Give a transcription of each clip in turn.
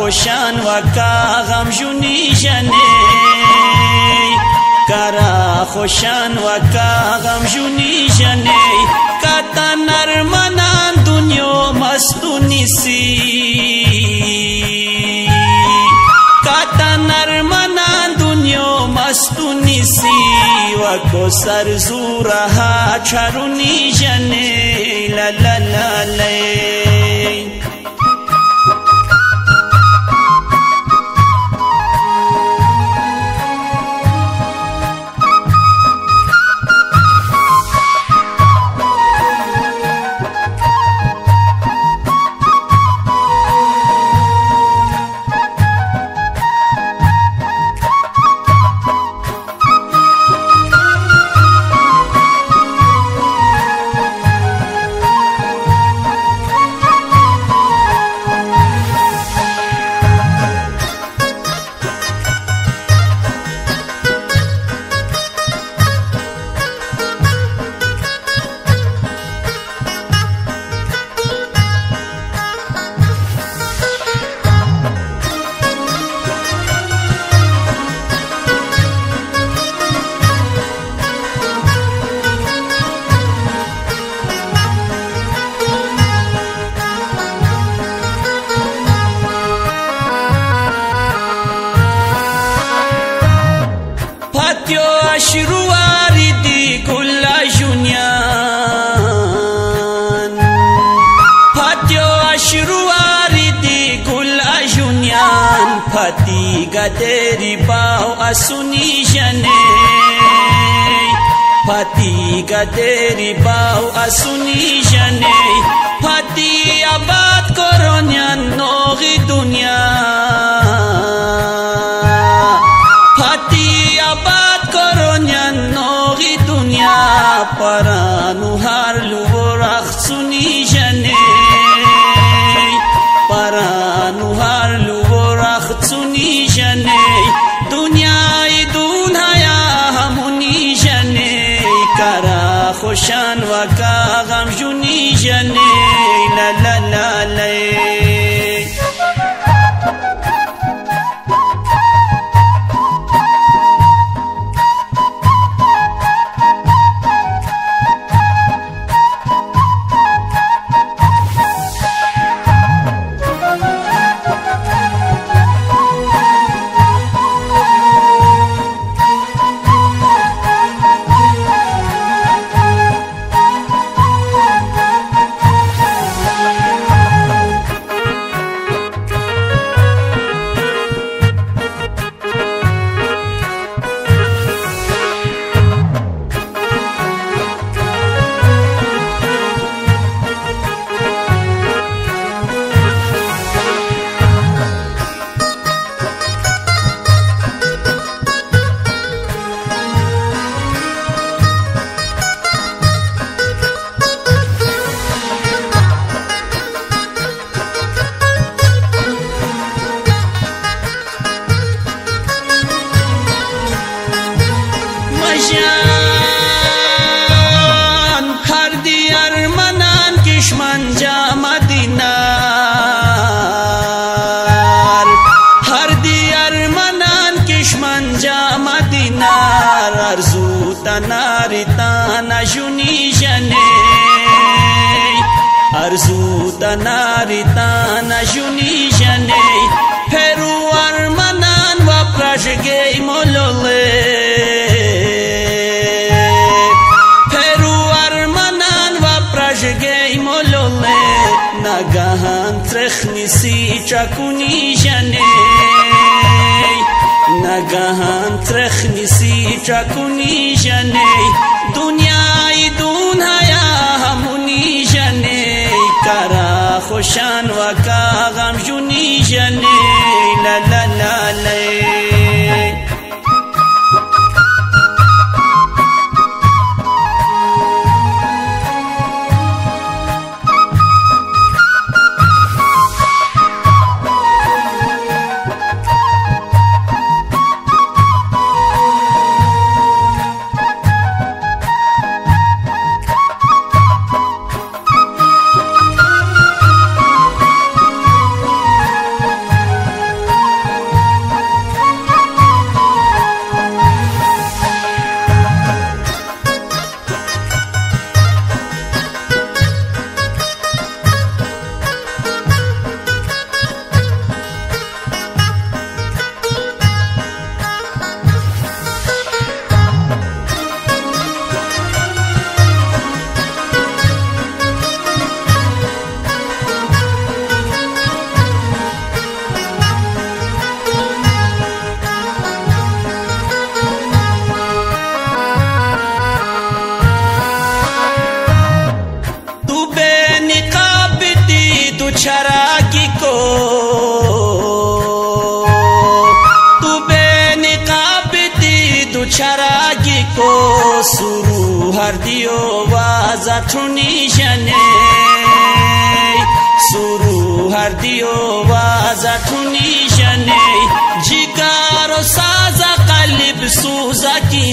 خوشان وکا غم جونی جنی کرا خوشان وکا غم جونی جنی کتا نرمنان دنیا مستونی سی کتا نرمنان دنیا مستونی سی وکو سر زورها چرونی جنی لا لا لا لا أشرو واردي كل جنيان فاتيو أشرو واردي كل جنيان فاتي قدري باو أسوني جني فاتي قدري باو أسوني جني فاتي أباد كورونيان نوغي دنيا فاتي أباد نوغي دنيا پرانو هر لو رخصونی جنی پرانو هر لو رخصونی جنی دنیای دنیا همونی جنی کرا خوشان وکا غم جونی جنی لا لا لا لا ناری تانا جونی جنی ارزو تناری تانا جونی جنی پرو ارمنان و پرشگی مولوله پرو ارمنان و پرشگی مولوله نگهان ترخنی سی چکونی جنی نگهان ترخنی سی چکونی جنی دنیای دنیا همونی جنی کرا خوشان وکا غم جونی جنی لا لا لا لا چراغی کو تو به نقاب دی دو چراغی کو سرو هر دیو وازتونی جنه سرو هر دیو وازتونی جنه جگر و ساز قلب سوزا کی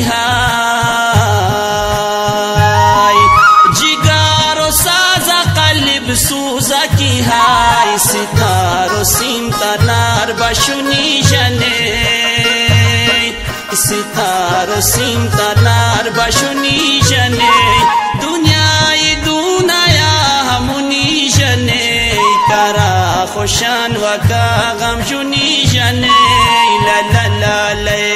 های جگر و ساز قلب سوزا کی های ستار و سیم تنار بشونی جنه ستار و سیم تنار بشونی جنه دنیای دنیا همونی جنه کرا خوشان و کا غم جونی جنه لا لا لا لا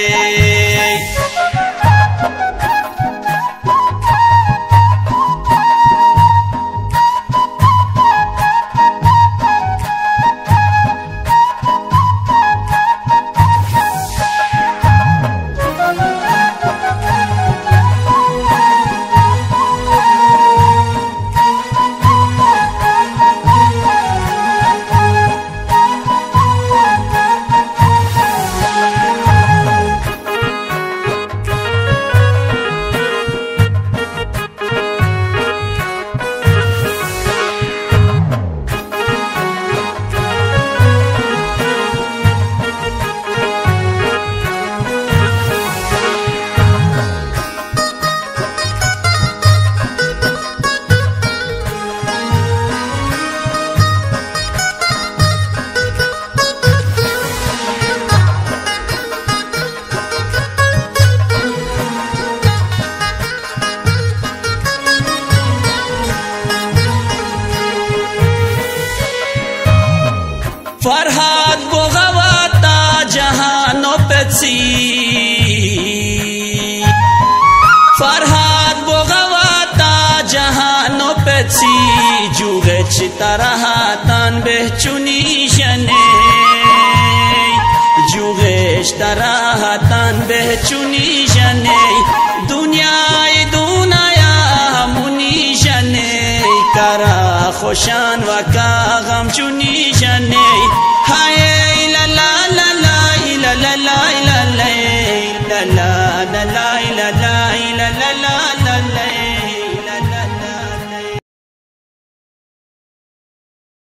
فرهاد بغواتا جهانو پتسی فرهاد بغواتا جهانو پتسی جوگه چی تراحتان بهچونی جنه جوگهش تراحتان بهچونی جنه دنیای دنیا همونی جنه کرا خوشان و کا غم چونی جنه های